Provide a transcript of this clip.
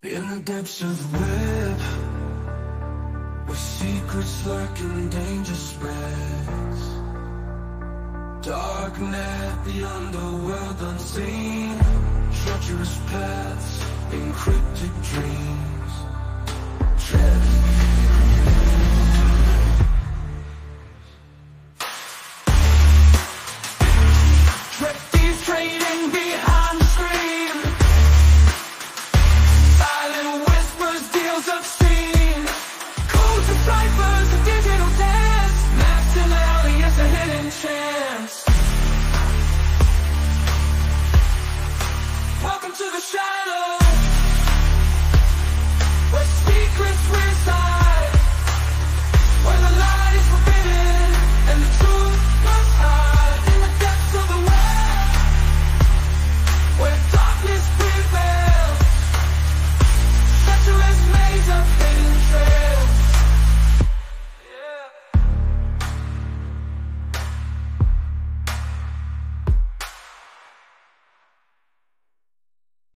In the depths of the web, where secrets lurk and danger spreads. Darknet, the underworld unseen, treacherous paths, encrypted dreams. Trep. Trep thieves trading behind the screen. Silent whispers, deals obscene. Codes of